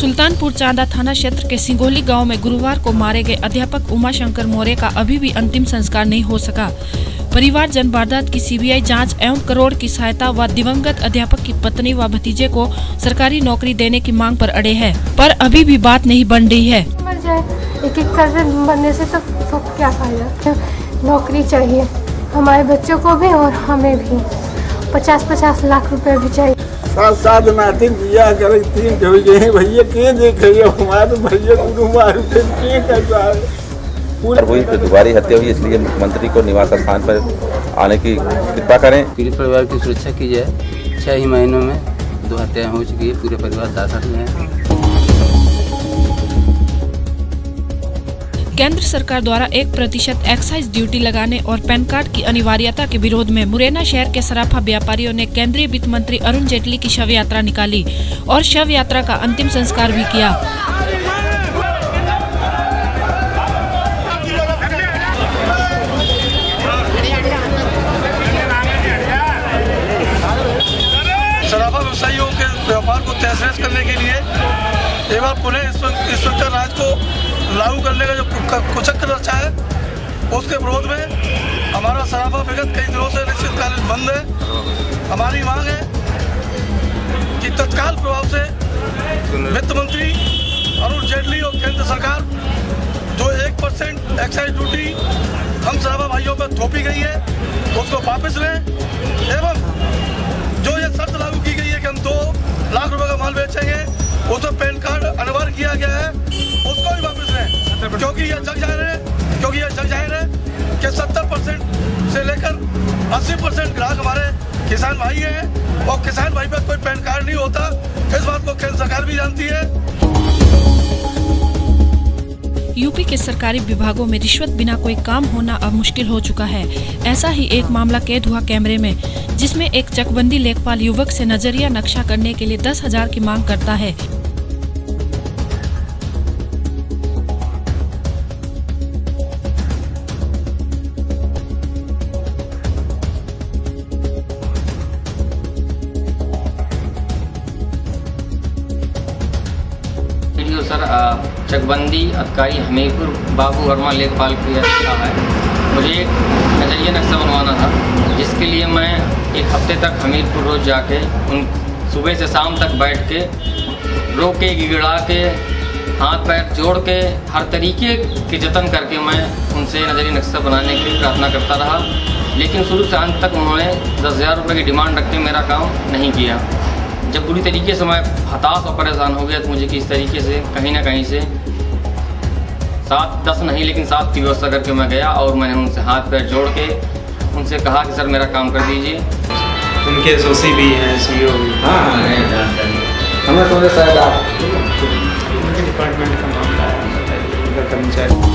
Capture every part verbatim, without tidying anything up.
सुल्तानपुर चांदा थाना क्षेत्र के सिंगोली गांव में गुरुवार को मारे गए अध्यापक उमाशंकर मौर्य का अभी भी अंतिम संस्कार नहीं हो सका। परिवारजन वारदात की सीबीआई जांच एवं करोड़ की सहायता व दिवंगत अध्यापक की पत्नी व भतीजे को सरकारी नौकरी देने की मांग पर अड़े हैं, पर अभी भी बात नहीं बन रही है। मर जाए एक एक करके बनने से तो, तो क्या फायदा। नौकरी चाहिए हमारे बच्चों को भी और हमें भी। पचास पचास लाख रुपए भी चाहिए। सात सात नातिन दिया करे तीन भैया भैया के देखे हमारे भैया गुरु मारू के कर पूरी हुई तो दोबारी हत्या हुई, इसलिए मुख्यमंत्री को निवास स्थान पर आने की कृपा करें। पीड़ित परिवार की सुरक्षा की जाए। छह ही महीनों में दो हत्याएं हो चुकी है। पूरे परिवार दासठ में है। केंद्र सरकार द्वारा एक प्रतिशत एक्साइज ड्यूटी लगाने और पैन कार्ड की अनिवार्यता के विरोध में मुरैना शहर के सराफा व्यापारियों ने केंद्रीय वित्त मंत्री अरुण जेटली की शव यात्रा निकाली और शव यात्रा का अंतिम संस्कार भी किया। सराफा व्यवसायियों के व्यापार को तहस करने के लिए एक बार पुनः इंस्पेक्टर राज को लागू करने का जो कुचक्र रचा है, उसके विरोध में हमारा सराफा विगत कई दिनों से निश्चितकालीन बंद है। हमारी मांग है कि तत्काल प्रभाव से वित्त मंत्री अरुण जेटली और केंद्र सरकार जो एक परसेंट एक्साइज ड्यूटी हम सराफा भाइयों पर थोपी गई है, उसको वापस लें एवं जो ये शर्त लागू की गई है कि हम दो लाख रुपए का माल बेचेंगे, उसमें पैन कार्ड अनिवार्य किया गया है, उसको भी वापस लें। क्योंकि यह जग जाहिर है क्योंकि यह जग जाहिर है कि सत्तर परसेंट से लेकर अस्सी परसेंट ग्राहक हमारे किसान भाई हैं और किसान भाई पर कोई पैन कार्ड नहीं होता। इस बात को केंद्र सरकार भी जानती है। यूपी के सरकारी विभागों में रिश्वत बिना कोई काम होना अब मुश्किल हो चुका है। ऐसा ही एक मामला कैद हुआ कैमरे में, जिसमें एक चकबंदी लेखपाल युवक से नजरिया नक्शा करने के लिए दस हजार की मांग करता है। सर चकबंदी अधिकारी हमीरपुर बाबू वर्मा लेखपाल की रखा है। मुझे एक नजरिया नक्शा बनवाना था, जिसके लिए मैं एक हफ्ते तक हमीरपुर रोज जाके उन सुबह से शाम तक बैठ के रो के गिड़गिड़ा के हाथ पैर जोड़ के हर तरीके के जतन करके मैं उनसे नजरिया नक्शा बनाने की प्रार्थना करता रहा, लेकिन शुरू से अंत तक उन्होंने दस हज़ार रुपये की डिमांड रख के मेरा काम नहीं किया। जब बुरी तरीके से मैं हताश और परेशान हो गया तो मुझे किस तरीके से कहीं ना कहीं से सात दस नहीं लेकिन सात की व्यवस्था करके मैं गया और मैंने उनसे हाथ पैर जोड़ के उनसे कहा कि सर मेरा काम कर दीजिए। उनके एसओसी भी हैं, सीईओ भी। हाँ हमें समझे शायद आप उनके डिपार्टमेंट का मामला है, कर्मचारी।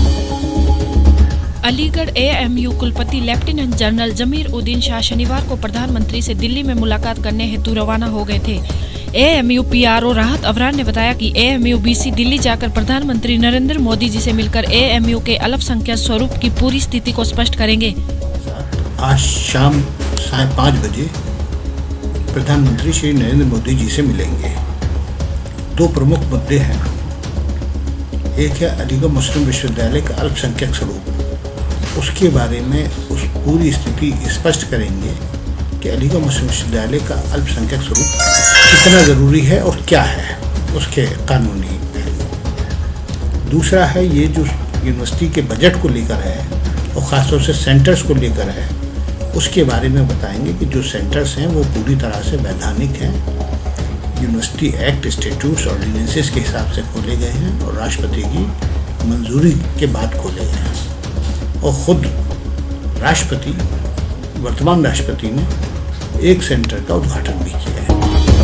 अलीगढ़ एएमयू कुलपति लेफ्टिनेंट जनरल जमीर उद्दीन शाह शनिवार को प्रधानमंत्री से दिल्ली में मुलाकात करने हेतु रवाना हो गए थे। एएमयू पीआरओ राहत अवरान ने बताया कि एएमयू बीसी दिल्ली जाकर प्रधानमंत्री नरेंद्र मोदी जी से मिलकर एएमयू के अल्पसंख्यक स्वरूप की पूरी स्थिति को स्पष्ट करेंगे। आज शाम साढ़े पाँच बजे प्रधानमंत्री श्री नरेंद्र मोदी जी से मिलेंगे। दो प्रमुख मुद्दे हैं। एक है अलीगढ़ मुस्लिम विश्वविद्यालय का अल्पसंख्यक स्वरूप, उसके बारे में उस पूरी स्थिति स्पष्ट करेंगे कि अलीगढ़ मुस्लिम विश्वविद्यालय का अल्पसंख्यक स्वरूप कितना ज़रूरी है और क्या है उसके कानूनी पहलू। दूसरा है ये जो यूनिवर्सिटी के बजट को लेकर है और ख़ासतौर से सेंटर्स को लेकर है, उसके बारे में बताएंगे कि जो सेंटर्स हैं वो पूरी तरह से वैधानिक हैं, यूनिवर्सिटी एक्ट, स्टेट्यूट्स, ऑर्डिनेंसेस के हिसाब से खोले गए हैं और राष्ट्रपति की मंजूरी के बाद खोले गए हैं। और ख़ुद राष्ट्रपति, वर्तमान राष्ट्रपति ने एक सेंटर का उद्घाटन भी किया है।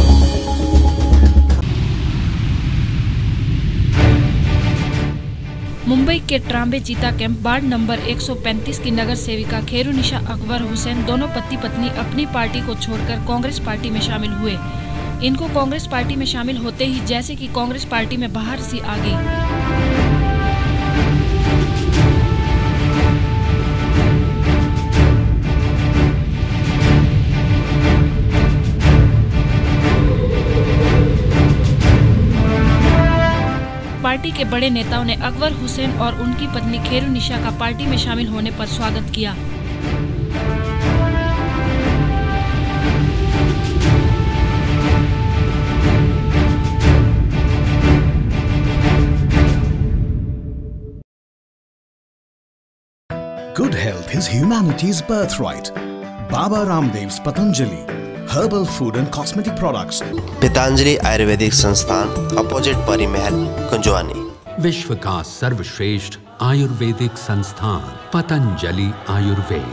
मुंबई के ट्राम्बे चीता कैंप वार्ड नंबर एक सौ पैंतीस की नगर सेविका खेरुनिशा अकबर हुसैन दोनों पति पत्नी अपनी पार्टी को छोड़कर कांग्रेस पार्टी में शामिल हुए। इनको कांग्रेस पार्टी में शामिल होते ही जैसे कि कांग्रेस पार्टी में बाहर सी आ गई। पार्टी के बड़े नेताओं ने अकबर हुसैन और उनकी पत्नी खेरू निशा का पार्टी में शामिल होने पर स्वागत किया। Good health is humanity's birthright. Baba Ramdev's Patanjali Herbal Food and Cosmetic Products. Patanjali Ayurvedic संस्थान अपोजिट परी महल कुंजवानी। विश्व का सर्वश्रेष्ठ आयुर्वेदिक संस्थान पतंजलि आयुर्वेद।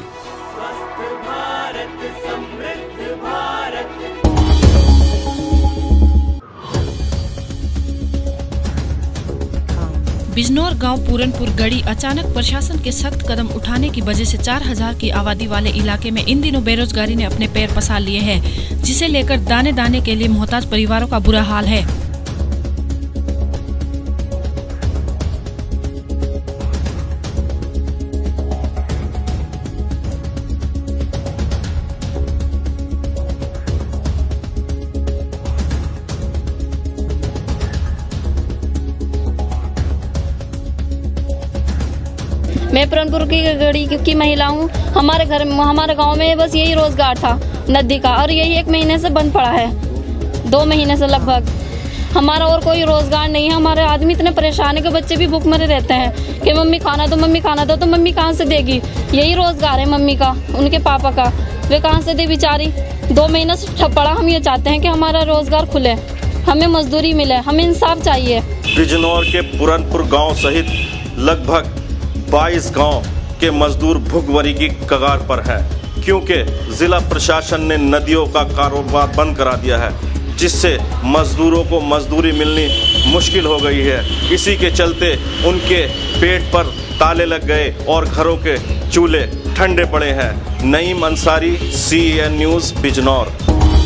बिजनौर गांव पूरनपुर गढ़ी अचानक प्रशासन के सख्त कदम उठाने की वजह से चार हज़ार की आबादी वाले इलाके में इन दिनों बेरोजगारी ने अपने पैर पसार लिए हैं, जिसे लेकर दाने दाने के लिए मोहताज परिवारों का बुरा हाल है। मैं पूरनपुर की गढ़ी की महिला हूँ। हमारे घर में हमारे गांव में बस यही रोजगार था नदी का, और यही एक महीने से बंद पड़ा है, दो महीने से लगभग। हमारा और कोई रोजगार नहीं है। हमारे आदमी इतने परेशान है कि बच्चे भी भूख मरे रहते हैं कि मम्मी खाना दो, मम्मी खाना दो, तो मम्मी कहाँ से देगी? यही रोजगार है मम्मी का, उनके पापा का, वे कहाँ से दे बेचारी? दो महीने से ठप पड़ा। हम ये चाहते हैं कि हमारा रोजगार खुले, हमें मजदूरी मिले, हमें इंसाफ चाहिए। बिजनौर के पूरनपुर गाँव सहित लगभग बाईस गांव के मजदूर भुखमरी की कगार पर है, क्योंकि जिला प्रशासन ने नदियों का कारोबार बंद करा दिया है, जिससे मजदूरों को मजदूरी मिलनी मुश्किल हो गई है। इसी के चलते उनके पेट पर ताले लग गए और घरों के चूल्हे ठंडे पड़े हैं। Naeem Ansari, C N news, Bijnor.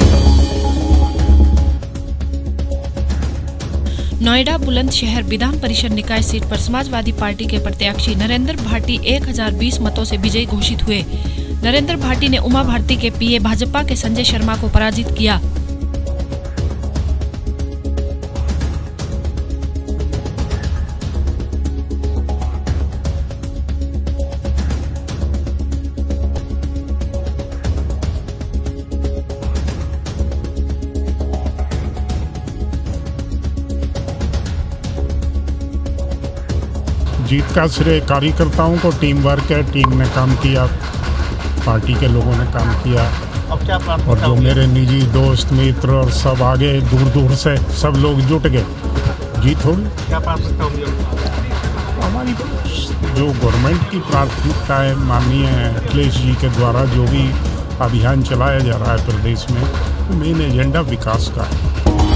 Noida Bulandshahr विधान परिषद निकाय सीट पर समाजवादी पार्टी के प्रत्याशी नरेंद्र भाटी एक हज़ार बीस मतों से विजयी घोषित हुए। नरेंद्र भाटी ने उमा भारती के पीए भाजपा के संजय शर्मा को पराजित किया। जीत का श्रेय कार्यकर्ताओं को, टीम वर्क है, टीम ने काम किया, पार्टी के लोगों ने काम किया। अब क्या और जो मेरे निजी दोस्त मित्र और सब आगे दूर दूर से सब लोग जुट गए, जीत हो गई। क्या प्राथमिकता होगी हमारी? जो गवर्नमेंट की प्राथमिकता है, माननीय अखिलेश जी के द्वारा जो भी अभियान चलाया जा रहा है प्रदेश में, तो मेन एजेंडा विकास का है।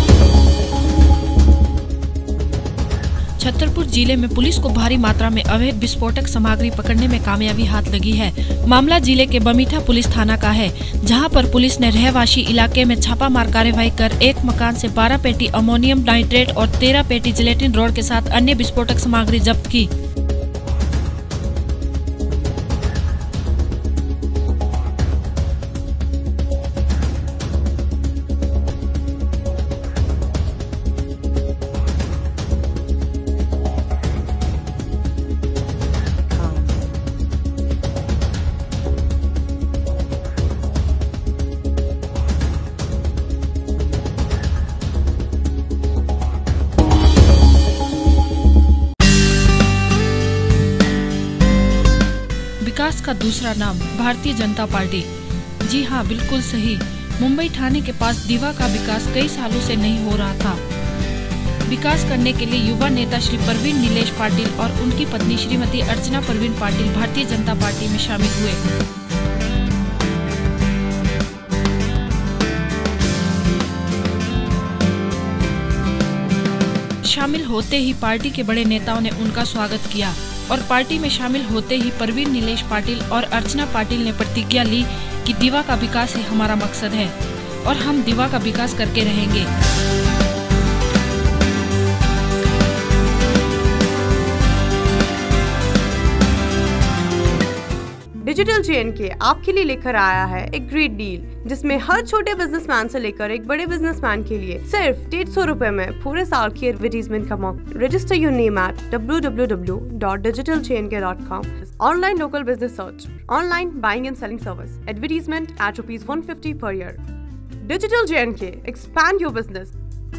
छतरपुर जिले में पुलिस को भारी मात्रा में अवैध विस्फोटक सामग्री पकड़ने में कामयाबी हाथ लगी है। मामला जिले के बमीठा पुलिस थाना का है, जहां पर पुलिस ने रहवासी इलाके में छापामार कार्रवाई कर एक मकान से बारह पेटी अमोनियम नाइट्रेट और तेरह पेटी जिलेटिन रोड के साथ अन्य विस्फोटक सामग्री जब्त की। विकास का दूसरा नाम भारतीय जनता पार्टी। जी हाँ, बिल्कुल सही। मुंबई थाने के पास दीवा का विकास कई सालों से नहीं हो रहा था। विकास करने के लिए युवा नेता श्री परवीन नीलेश पाटिल और उनकी पत्नी श्रीमती अर्चना परवीन पाटिल भारतीय जनता पार्टी में शामिल हुए। शामिल होते ही पार्टी के बड़े नेताओं ने उनका स्वागत किया और पार्टी में शामिल होते ही परवीन नीलेश पाटिल और अर्चना पाटिल ने प्रतिज्ञा ली कि दीवा का विकास ही हमारा मकसद है और हम दीवा का विकास करके रहेंगे। डिजिटल जेएनके आपके लिए लेकर आया है एक ग्रेट डील, जिसमें हर छोटे बिजनेसमैन से लेकर एक बड़े बिजनेसमैन के लिए सिर्फ डेढ़ सौ रुपए में पूरे साल की एडवर्टीजमेंट का मौका। Register your name at W W W dot digital J N K dot com. Online local business search, online buying and selling service, advertisement at rupees one fifty per year. Digital JNK, expand your business.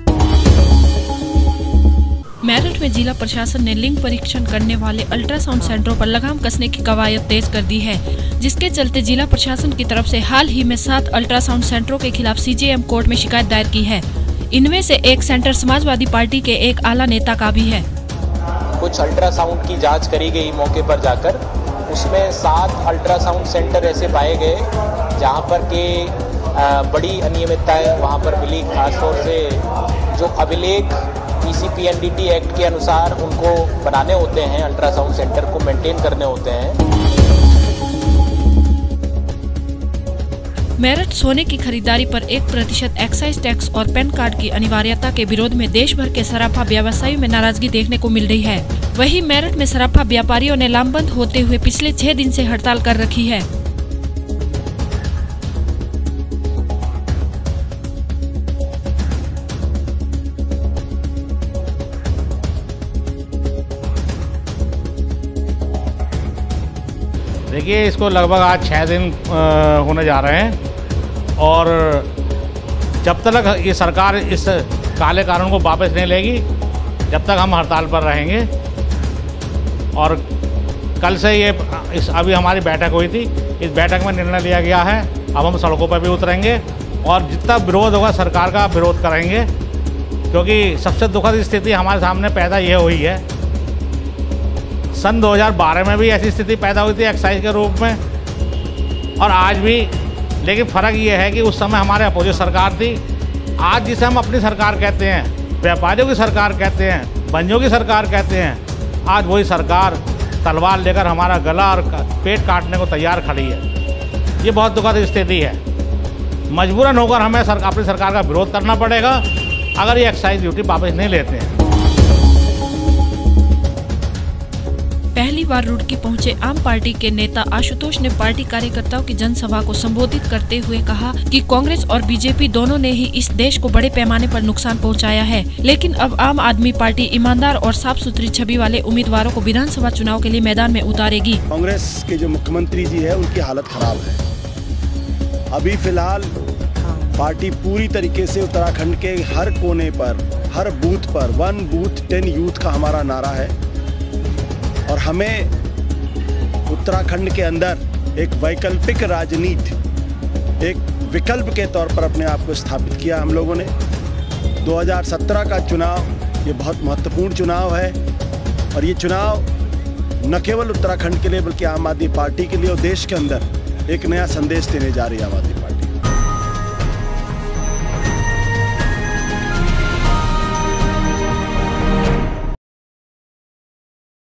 Meerut में जिला प्रशासन ने लिंग परीक्षण करने वाले ultrasound सेंटरों पर लगाम कसने की कवायद तेज कर दी है, जिसके चलते जिला प्रशासन की तरफ से हाल ही में सात अल्ट्रासाउंड सेंटरों के खिलाफ सीजेएम कोर्ट में शिकायत दायर की है। इनमें से एक सेंटर समाजवादी पार्टी के एक आला नेता का भी है। कुछ अल्ट्रासाउंड की जांच करी गई मौके पर जाकर, उसमें सात अल्ट्रासाउंड सेंटर ऐसे पाए गए जहां पर के बड़ी अनियमितताएं वहां पर मिली। खासतौर से जो अभिलेख पीसीपीएनडीटी एक्ट के अनुसार उनको बनाने होते हैं, अल्ट्रासाउंड सेंटर को मेंटेन करने होते हैं। मेरठ सोने की खरीदारी पर एक प्रतिशत एक्साइज टैक्स और पैन कार्ड की अनिवार्यता के विरोध में देश भर के सराफा व्यवसायियों में नाराजगी देखने को मिल रही है। वहीं मेरठ में सराफा व्यापारियों ने लामबंद होते हुए पिछले छह दिन से हड़ताल कर रखी है। देखिए, इसको लगभग आज छः दिन होने जा रहे हैं और जब तक ये सरकार इस काले कानून को वापस नहीं लेगी, जब तक हम हड़ताल पर रहेंगे। और कल से ये इस अभी हमारी बैठक हुई थी, इस बैठक में निर्णय लिया गया है अब हम सड़कों पर भी उतरेंगे और जितना विरोध होगा सरकार का विरोध करेंगे, क्योंकि सबसे दुखद स्थिति हमारे सामने पैदा ये हुई है। सन दो हज़ार बारह में भी ऐसी स्थिति पैदा हुई थी एक्साइज के रूप में और आज भी, लेकिन फ़र्क ये है कि उस समय हमारे अपोजिट सरकार थी। आज जिसे हम अपनी सरकार कहते हैं, व्यापारियों की सरकार कहते हैं, बंजियों की सरकार कहते हैं, आज वही सरकार तलवार लेकर हमारा गला और पेट काटने को तैयार खड़ी है। ये बहुत दुखद स्थिति है। मजबूरन होकर हमें सर, अपनी सरकार का विरोध करना पड़ेगा अगर ये एक्साइज ड्यूटी वापस नहीं लेते हैं। पहली बार रुड़की पहुंचे आम पार्टी के नेता आशुतोष ने पार्टी कार्यकर्ताओं की जनसभा को संबोधित करते हुए कहा कि कांग्रेस और बीजेपी दोनों ने ही इस देश को बड़े पैमाने पर नुकसान पहुंचाया है, लेकिन अब आम आदमी पार्टी ईमानदार और साफ सुथरी छवि वाले उम्मीदवारों को विधानसभा चुनाव के लिए मैदान में उतारेगी। कांग्रेस के जो मुख्यमंत्री जी है उनकी हालत खराब है। अभी फिलहाल पार्टी पूरी तरीके से उत्तराखंड के हर कोने पर, हर बूथ पर वन बूथ टेन यूथ का हमारा नारा है और हमें उत्तराखंड के अंदर एक वैकल्पिक राजनीति, एक विकल्प के तौर पर अपने आप को स्थापित किया हम लोगों ने। दो हज़ार सत्रह का चुनाव ये बहुत महत्वपूर्ण चुनाव है और ये चुनाव न केवल उत्तराखंड के लिए बल्कि आम आदमी पार्टी के लिए और देश के अंदर एक नया संदेश देने जा रही है आम आदमी।